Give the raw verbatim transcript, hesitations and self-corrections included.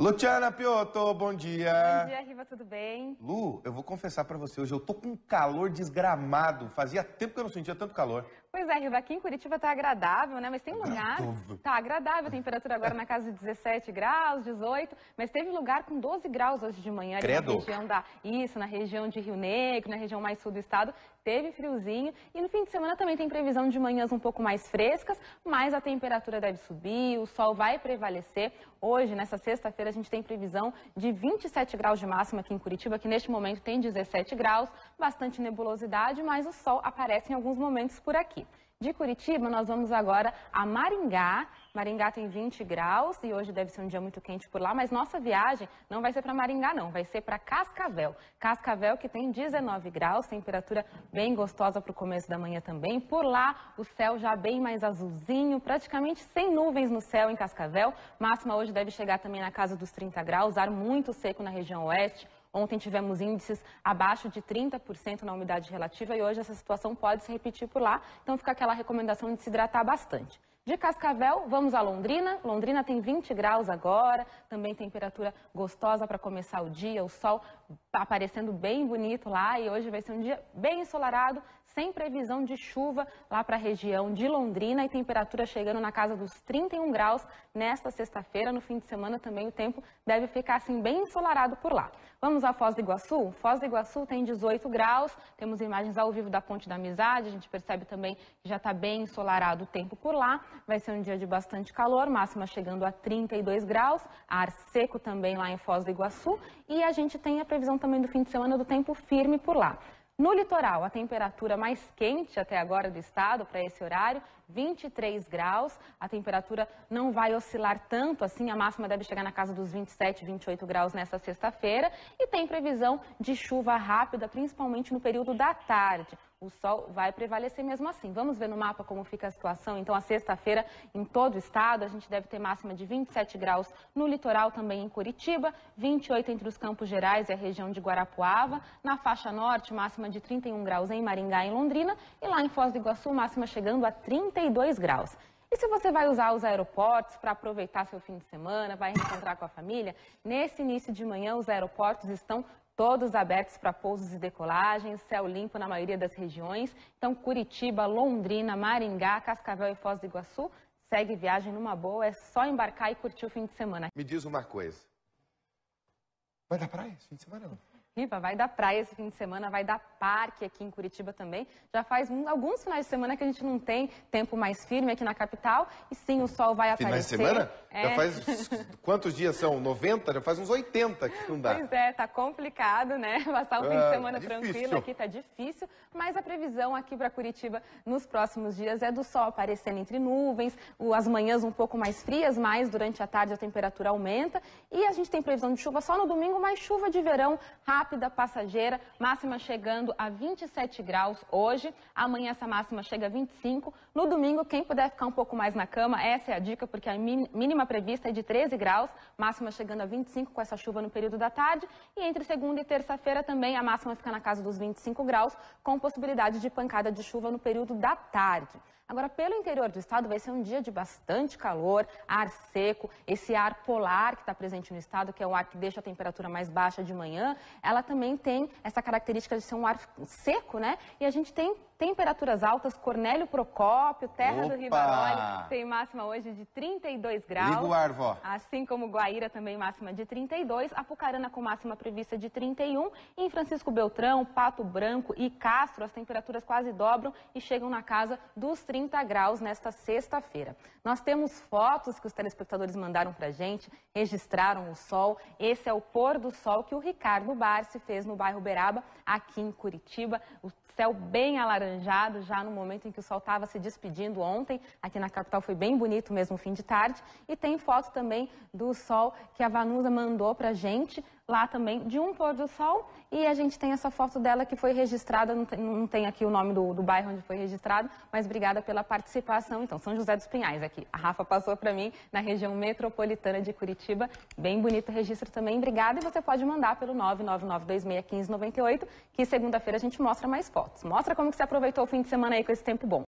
Luciana Piotto, bom dia. Bom dia, Riva, tudo bem? Lu, eu vou confessar pra você, hoje eu tô com um calor desgramado. Fazia tempo que eu não sentia tanto calor. Pois é, Riva, aqui em Curitiba tá agradável, né? Mas tem lugar... Tá agradável, a temperatura agora na casa de dezessete graus, dezoito, mas teve lugar com doze graus hoje de manhã. Ali Credo. na região da... Isso, na região de Rio Negro, na região mais sul do estado, teve friozinho. E no fim de semana também tem previsão de manhãs um pouco mais frescas, mas a temperatura deve subir, o sol vai prevalecer. Hoje, nessa sexta-feira, a gente tem previsão de vinte e sete graus de máxima aqui em Curitiba, que neste momento tem dezessete graus, bastante nebulosidade, mas o sol aparece em alguns momentos por aqui. De Curitiba, nós vamos agora a Maringá. Maringá tem vinte graus e hoje deve ser um dia muito quente por lá, mas nossa viagem não vai ser para Maringá, não, vai ser para Cascavel. Cascavel que tem dezenove graus, temperatura bem gostosa para o começo da manhã também. Por lá, o céu já bem mais azulzinho, praticamente sem nuvens no céu em Cascavel. Máxima hoje deve chegar também na casa dos trinta graus, ar muito seco na região oeste. Ontem tivemos índices abaixo de trinta por cento na umidade relativa e hoje essa situação pode se repetir por lá. Então fica aquela recomendação de se hidratar bastante. De Cascavel, vamos a Londrina. Londrina tem vinte graus agora, também temperatura gostosa para começar o dia, o sol aparecendo bem bonito lá e hoje vai ser um dia bem ensolarado, sem previsão de chuva lá para a região de Londrina e temperatura chegando na casa dos trinta e um graus nesta sexta-feira. No fim de semana também o tempo deve ficar assim bem ensolarado por lá. Vamos a Foz do Iguaçu? Foz do Iguaçu tem dezoito graus, temos imagens ao vivo da Ponte da Amizade, a gente percebe também que já está bem ensolarado o tempo por lá. Vai ser um dia de bastante calor, máxima chegando a trinta e dois graus, ar seco também lá em Foz do Iguaçu e a gente tem a previsão também do fim de semana do tempo firme por lá. No litoral, a temperatura mais quente até agora do estado, para esse horário, vinte e três graus. A temperatura não vai oscilar tanto assim, a máxima deve chegar na casa dos vinte e sete, vinte e oito graus nessa sexta-feira. E tem previsão de chuva rápida, principalmente no período da tarde. O sol vai prevalecer mesmo assim. Vamos ver no mapa como fica a situação. Então, a sexta-feira, em todo o estado, a gente deve ter máxima de vinte e sete graus no litoral, também em Curitiba, vinte e oito entre os Campos Gerais e a região de Guarapuava. Na faixa norte, máxima de trinta e um graus em Maringá e em Londrina. E lá em Foz do Iguaçu, máxima chegando a trinta e dois graus. E se você vai usar os aeroportos para aproveitar seu fim de semana, vai reencontrar com a família, nesse início de manhã os aeroportos estão todos abertos para pousos e decolagens, céu limpo na maioria das regiões. Então, Curitiba, Londrina, Maringá, Cascavel e Foz do Iguaçu, segue viagem numa boa, é só embarcar e curtir o fim de semana. Me diz uma coisa, vai dar praia esse fim de semana não? Riva, vai dar praia esse fim de semana, vai dar parque aqui em Curitiba também. Já faz um, alguns finais de semana que a gente não tem tempo mais firme aqui na capital. E sim, o sol vai aparecer. Finais de semana? É. Já faz quantos dias são? noventa? Já faz uns oitenta que não dá. Pois é, tá complicado, né? Passar um fim de Ah, semana tá tranquilo difícil. aqui tá difícil. Mas a previsão aqui para Curitiba nos próximos dias é do sol aparecendo entre nuvens, o- as manhãs um pouco mais frias, mas durante a tarde a temperatura aumenta. E a gente tem previsão de chuva só no domingo, mas chuva de verão rápida, passageira. Máxima chegando a vinte e sete graus hoje. Amanhã essa máxima chega a vinte e cinco. No domingo, quem puder ficar um pouco mais na cama, essa é a dica, porque a mínima prevista é de treze graus. Máxima chegando a vinte e cinco com essa chuva no período da tarde. E entre segunda e terça-feira também a máxima fica na casa dos vinte e cinco graus, com possibilidade de pancada de chuva no período da tarde. Agora, pelo interior do estado, vai ser um dia de bastante calor, ar seco, esse ar polar que está presente no estado, que é o ar que deixa a temperatura mais baixa de manhã, ela também tem essa característica de ser um ar seco, né? E a gente tem temperaturas altas, Cornélio Procópio, terra Opa! do Rivaroli, tem máxima hoje de trinta e dois graus. Liga o ar, vó. Assim como Guaíra também máxima de trinta e dois, Apucarana com máxima prevista de trinta e um, e em Francisco Beltrão, Pato Branco e Castro as temperaturas quase dobram e chegam na casa dos trinta graus nesta sexta-feira. Nós temos fotos que os telespectadores mandaram pra gente, registraram o sol. Esse é o pôr do sol que o Ricardo Barsi fez no bairro Uberaba, aqui em Curitiba. O céu bem alaranjado já no momento em que o sol estava se despedindo ontem. Aqui na capital foi bem bonito mesmo, fim de tarde. E tem foto também do sol que a Vanusa mandou pra gente, lá também de um pôr do sol. E a gente tem essa foto dela que foi registrada, não tem, não tem aqui o nome do, do bairro onde foi registrado, mas obrigada pela participação. Então, São José dos Pinhais aqui. A Rafa passou para mim na região metropolitana de Curitiba. Bem bonito o registro também. Obrigada. E você pode mandar pelo nove nove nove dois seis um cinco nove oito, que segunda-feira a gente mostra mais fotos. Mostra como que você aproveitou o fim de semana aí com esse tempo bom.